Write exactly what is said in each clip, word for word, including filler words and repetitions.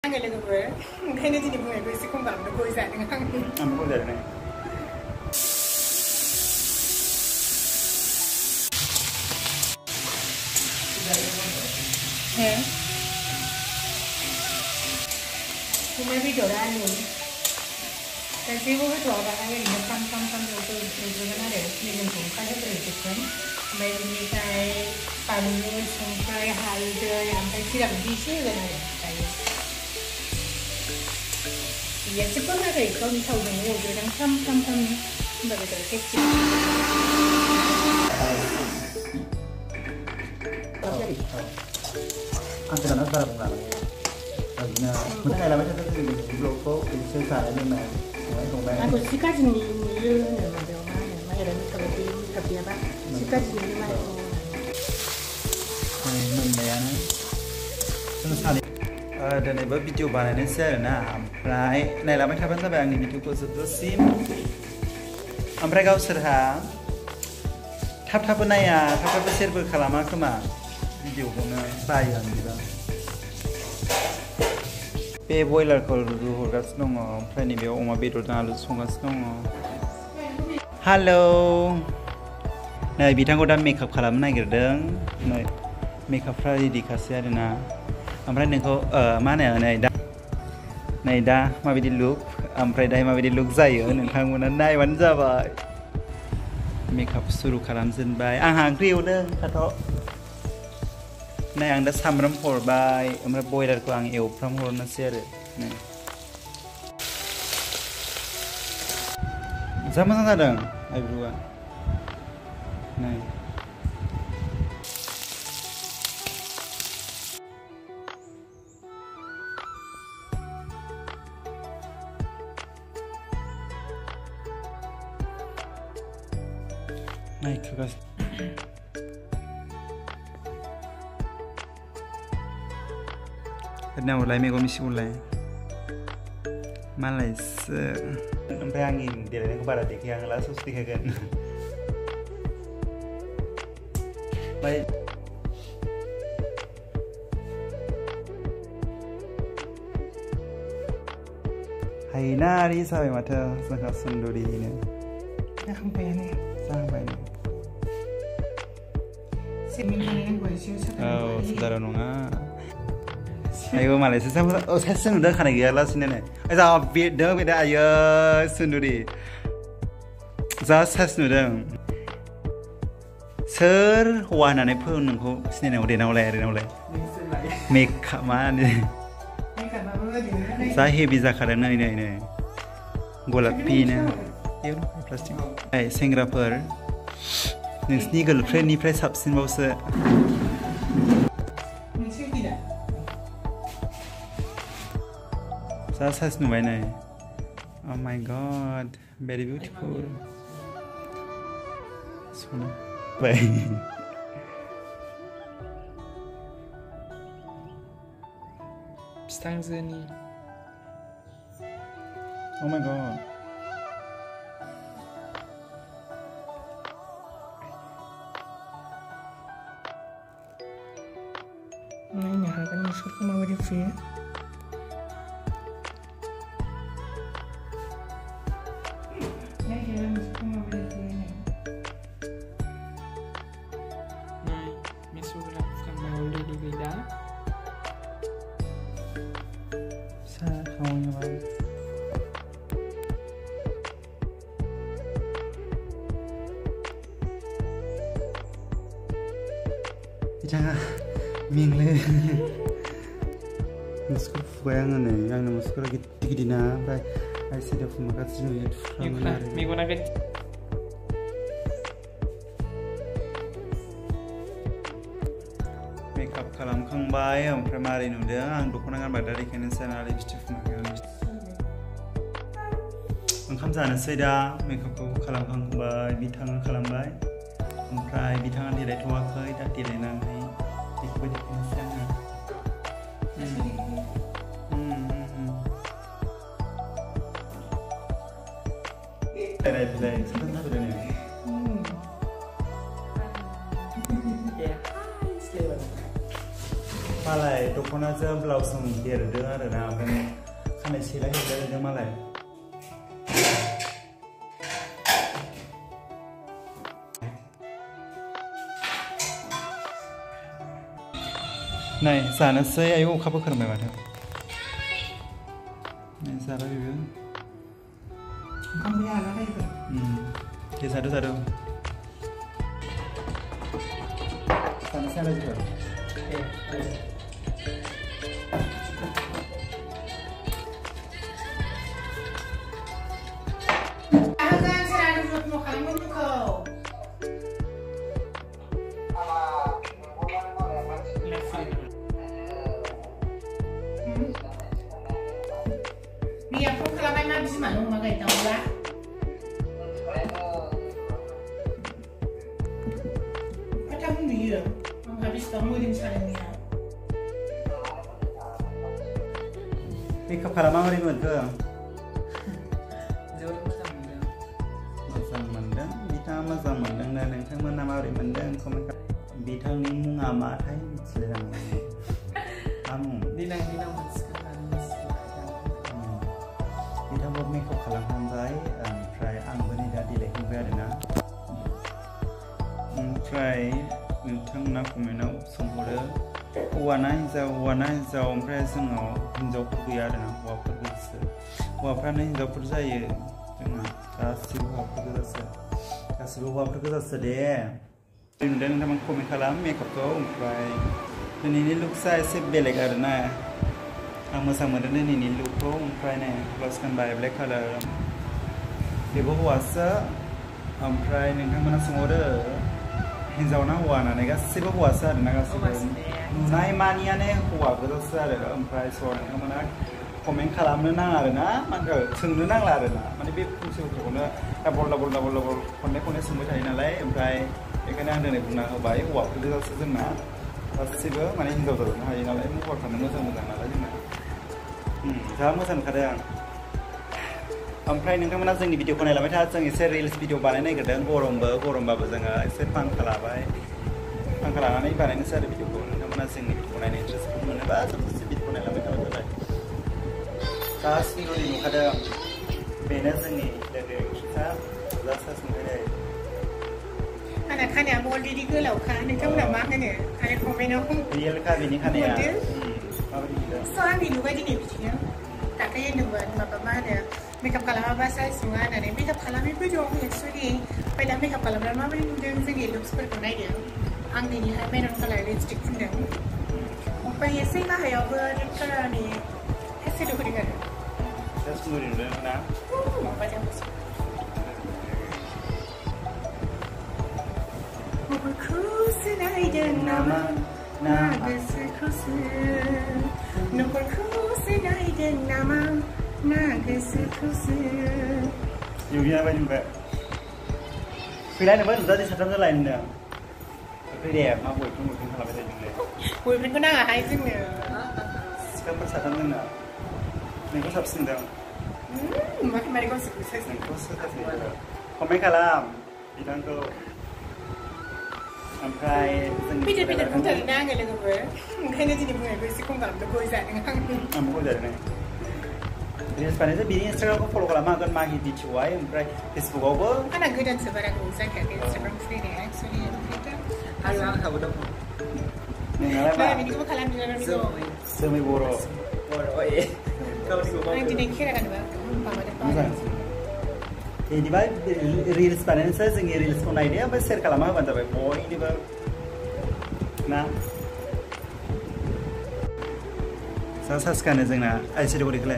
आङो लोगोफोर ओंखायनो दिनै बुंनायखौ एसे खम खालामनो गय जादों आं आं गय जादों हे अमा बेदरा आलु दा जेबो होथ'वाबा ओरैनो फ्राम फ्राम फ्राम एवगोन आरो मेजेमखौ ओंखारहोग्रोजोबगोन ओमफ्राय बिनिफ्राय बानलु संख्रि हालदै ओमफ्राय जिरा बिदि एसे होगोन आरो दायो जेबो होआखै गावनि थावजों एवग्रोदों फ्राम फ्राम फ्राम होमबा बेदरा टेस्टि आं खोनानो बारा बुंला बिदिनो मोजाङै लाबाय थादों जोंनि ब्लगखौ एसे जानाय लोंनाय संनाय खावनाय आंखौ जि गाज्रि नुयो होनो माबायाव मा होनो माइरा मेकआप बे मेकआप गैयाबा जि गाज्रि नुयो माइराखौ मोननायानो जों सानै दिनैबो भिडिअ बानायनोसै आरोना ओमफ्राय नायलांबाय थाबानो जाबाय आंनि भिडिअखौ जोबजासिम ओमफ्राय गावसोरहा थाब थाबबो नाया थाब थाबबो सेयारबो खालामा खोमा भिडिअखौनो बायो आं बिदिबा बे बयलारखौ रुहरगासिनो दङ ओमफ्राय नैबेयाव अमा बेदरजों आलु संगासिनो दङ हेल' नै बिथांखौ दा मेकआप खालामनो नागिरदों नै मेकआपफ्रा रेडिखासै आरोना ओमफ्राय नोंखौ मा होनो नै दा नै दा माबायदि लुक ओमफ्राय दाहाय माबायदि लुक जायो नोंथांमोना नायबानो जाबाय मेकआप सुरु खालामजेनबाय आंहा ओंख्रि एवदों थाथ' नै आं दा सामब्राम हरबाय ओमफ्राय बयलारखौ आं एवफ्राम हरनोसै आरो नै जा मोजां जादों आइब्रुआ नै नायखोगासिनो Now lai mego misi ulai malai se sampai angin dia ni kepada dik yang langsung stiker kan baik hai nari sampai mata sangat sendiri ini sampai ni sampai ni sebenarnya gue sih oh saudara nunga ayo Malaysia sama oh saya sudah kan lagi lah sini nih ayo beda beda ayo sendiri za saya sudah ser warna nih pun nunggu sini nih udah naulai udah naulai makeup mana nih saya heavy zakarnya ini ini golapi nih iya plastik eh sengra per nih sini girlfriend nih price subsin bausa Saya nubai nih, oh my god, very beautiful. Sona, baik. Stang sini. Oh my god. Nah ini harga musuh cuma beri free. Jangan mingle. Muskul fuyangan nih, yang nama muskul lagi tinggi dina, baik. Ayo sudah pemakat sini ya. Yukna, minggu naga. Makeup kalam kang bay, ompre mari nuda, ang dukungan badari kene sana lipstick pemakai. Angkam sana seda, makeup ko kalam kang bay, bitang kalam bay. Omprai bitang tidak tua kai, tak tidak nangai. Ikut kene sana. Ada ada sebentar tu ni. Hmm. Ya. मालाय दख'नाजों ब्लाउसजों देरदों आरो ना ओमफ्राय खानाय सेलाय हेबलायदों मालाय नाय जानोसै आयौ अखाबो खोरोमबाय माथो नाय जाबाय बेबो ओंखाम गैया आलादायबो दे जादो जादो जानोसै आरो जोङो Mia pun kalau main mabis mana rumah kita lah. Macam ni ya, mabis kamu di sana ni. Mekup kalau mau ribut ke? Jauh macam mana? Macam mana? Kita macam mana? Dan yang kamu nama ribut dan komen bitang ni munga matai sedang. Kamu. Dinang dinang macam. Kita buat mekup kalau hamzai, try anggun ini dah dilehkan berada na. Try nentang nak kumenau semula. Wana hijau, wana hijau, try sengau hijau pergi ada na, wah pergi se. Wah pernah hijau perjaya, jangan kasih wah pergi se. Kasih wah pergi se deh. Dan teman komen kalau mekup tu, try. Dan ini look saya sebelik ada na. Ang masang mana ni ni look ko, try na plus kan by black color. Di bawah wasa, ang try ni kan mana semua ada. Hijau na warna ni kan sebab wasa ada na kan sebab. Nai mania ni huwa betul sah ada. Ang try soal kan mana komen kalam ni nang ada na, mana ceng ni nang ada na. Mana bi fungsi untuk mana double double double double. Kon ni kon ni semua cari nalai. Ang try ikan yang ada ni guna baik huwa betul sah na. Sebab mana hijau tu na hari nalai mu buat kan mana semua kan nalai na. Jangan musan kadang. Ampai nengkau mana jeng di video konel lama itu jeng isi reels video banan ini kadang gorong ber gorong ber jeng isi pangkalabai pangkalangan ini banan isi video konel nengkau mana jeng di video konel ini terus mana bahasa isi video konel lama itu ada. Kasih lo ini kadang benar jeng ni dari kita rasa sendiri. Anak-anak yang mau diri ke lau kan, nengkau mana mak ni, ada komen aku. Real kah ini kan ya? Soal ni luar di ni bijinya. Tak kaya nuan bapa mana. Mekup kalau bahasa sungai ada. Mekup kalau ni pun jauh actually. Pada mekup kalau berapa mana mungkin segi looks berkunai dia. Ang ni hai mana kalau lipstick pun dah. Apa yang saya mah ya berdekat ni. Hasil tu dengar. Saya semua ni dah nak. Apa jam? Aku senai dan nama. Naga sekusi, nukur kusi dari dan nama naga sekusi. Yugi apa juga? Pilihan apa? Sudah di sana lain dah. Tapi dia, mak boleh tunggu tunggu kalau kita jumpa. Boleh pun kena hai sih ni. Sekarang persatuan mana? Nego sabsin dah. Hmm, makin mari kau sekusi. Sekusi sekusi. Komen kalam, bilang tu. Ampai. Pijat pijat pun tak ada nggak lagi ber. Mungkin nanti ni mungkin ber sikung kalam tu kau izat dengan. Ampai kau jadi ni. Jadi sebenarnya bini Instagram aku follow kalau makan Mahir di Cuai, ampai Facebook aku. Kan aku dan sebarang aku izat kat Instagram sendiri actually kita. Alang kau dah. Nengalah Nah, ini kau kalam di dalam itu. Semi boro. Boro eh. Kau di kau. Nanti ni kira kan ber. Papa depan. Ini baik reels panen saya sendiri reels pun idea, baik share kalau mana bantu baik boy ini baik, nah, saya sekarang ni na, asyik dulu dikelai.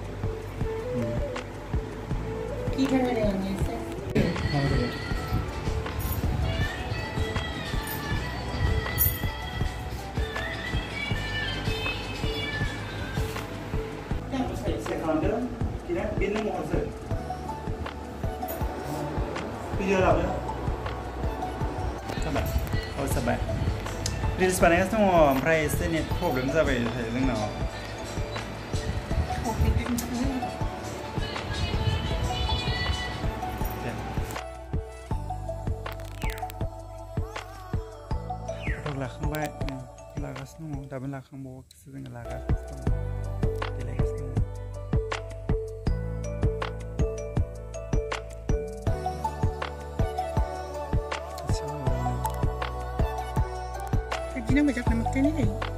Kita ada yang ni. Sekarang tu, kita bina muka. Video lah ya. Sabar. Oh sabar. Reels panen semua price ni problem sampai saya dengar. Lah kembali, lah लागासिनो दङ दाबो लाखांबावाखैसो जोङो लागासिनो दङ देलायगासिनो दङ Tadi nama cakap nama kita ni.